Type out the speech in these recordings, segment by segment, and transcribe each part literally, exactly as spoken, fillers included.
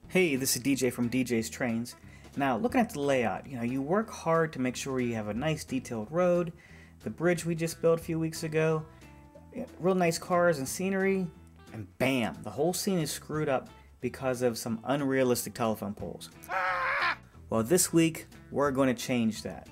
Hey, this is D J from djstrains. Now, looking at the layout, you know, you work hard to make sure you have a nice detailed road, the bridge we just built a few weeks ago, real nice cars and scenery, and bam, the whole scene is screwed up because of some unrealistic telephone poles. Well, this week, we're going to change that.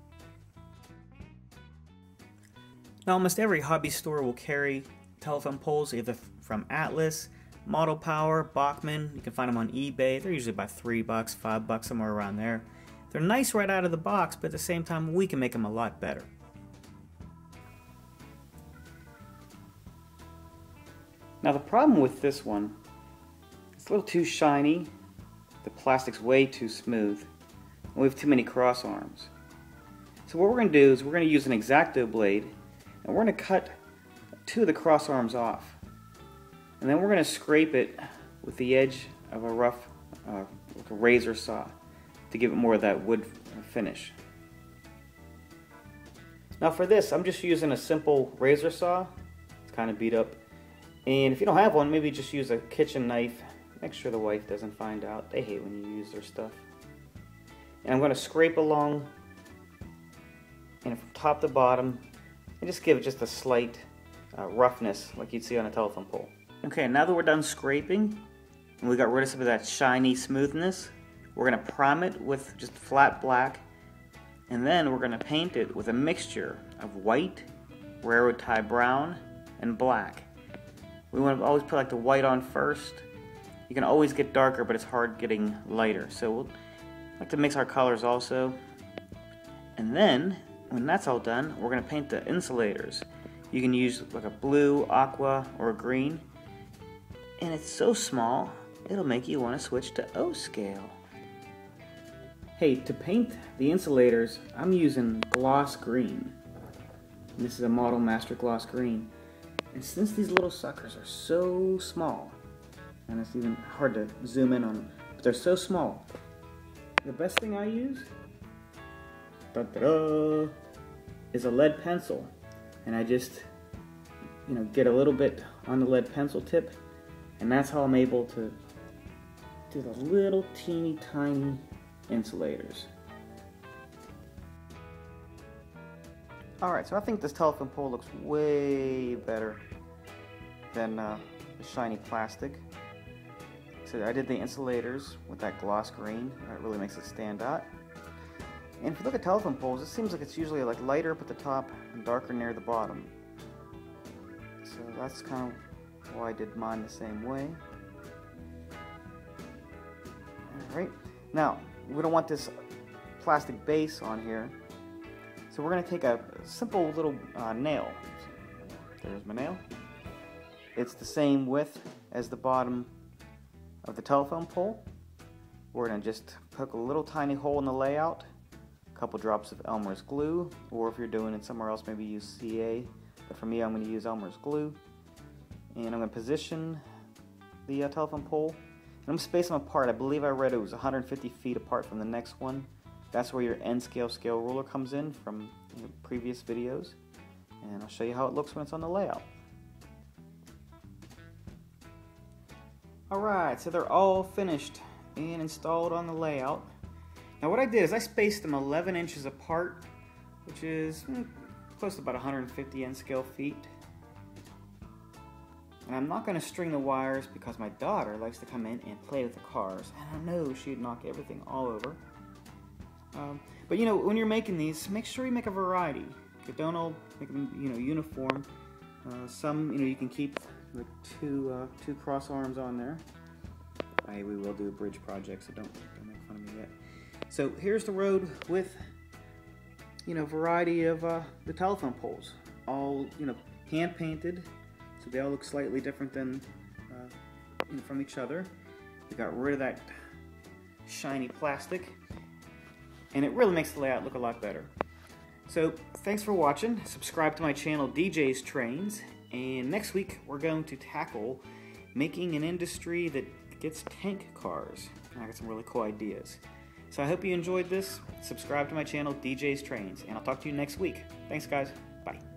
Now, almost every hobby store will carry telephone poles, either from Atlas, Model Power, Bachman. You can find them on eBay. They're usually about three bucks, five bucks, somewhere around there. They're nice right out of the box, but at the same time, we can make them a lot better. Now, the problem with this one, it's a little too shiny. The plastic's way too smooth. And we have too many cross arms. So what we're going to do is we're going to use an X-Acto blade, and we're going to cut two of the cross arms off. And then we're going to scrape it with the edge of a rough, uh, like a razor saw, to give it more of that wood finish. Now for this, I'm just using a simple razor saw. It's kind of beat up. And if you don't have one, maybe just use a kitchen knife. Make sure the wife doesn't find out. They hate when you use their stuff. And I'm going to scrape along, and from top to bottom, and just give it just a slight uh, roughness like you'd see on a telephone pole. Okay, now that we're done scraping, and we got rid of some of that shiny smoothness, we're going to prime it with just flat black, and then we're going to paint it with a mixture of white, railroad tie brown, and black. We want to always put like the white on first. You can always get darker, but it's hard getting lighter. So we'll like to mix our colors also. And then, when that's all done, we're going to paint the insulators. You can use like a blue, aqua, or a green. And it's so small, it'll make you want to switch to O scale. Hey, to paint the insulators, I'm using gloss green. And this is a Model Master Gloss Green. And since these little suckers are so small, and it's even hard to zoom in on them, but they're so small, the best thing I use dun, dun, dun, is a lead pencil. And I just, you know, get a little bit on the lead pencil tip, and that's how I'm able to do the little teeny tiny insulators. Alright, so I think this telephone pole looks way better than uh, the shiny plastic. So I did the insulators with that gloss green. That really makes it stand out. And if you look at telephone poles, it seems like it's usually like lighter up at the top and darker near the bottom. So that's kind of why I did mine the same way. Alright, now we don't want this plastic base on here, so we're going to take a simple little uh, nail. There's my nail. It's the same width as the bottom of the telephone pole. We're going to just poke a little tiny hole in the layout, a couple drops of Elmer's glue, or if you're doing it somewhere else, maybe use C A, but for me I'm going to use Elmer's glue. And I'm going to position the uh, telephone pole, and I'm going to space them apart. I believe I read it was one hundred fifty feet apart from the next one. That's where your N scale scale ruler comes in from you know, previous videos, and I'll show you how it looks when it's on the layout. Alright, so they're all finished and installed on the layout. Now what I did is I spaced them eleven inches apart, which is hmm, close to about one hundred fifty N scale feet. And I'm not going to string the wires because my daughter likes to come in and play with the cars, and I know she'd knock everything all over. Um, but you know, when you're making these, make sure you make a variety. You don't all make them, you know, uniform. Uh, some, you know, you can keep the two uh, two cross arms on there. I we will do a bridge project, so don't don't make fun of me yet. So here's the road with, you know, variety of uh, the telephone poles, all you know, hand painted, so they all look slightly different than uh, you know, from each other. We got rid of that shiny plastic, and it really makes the layout look a lot better. So thanks for watching. Subscribe to my channel djstrains, and next week we're going to tackle making an industry that gets tank cars. And I got some really cool ideas. So I hope you enjoyed this. Subscribe to my channel djstrains, and I'll talk to you next week. Thanks guys. Bye.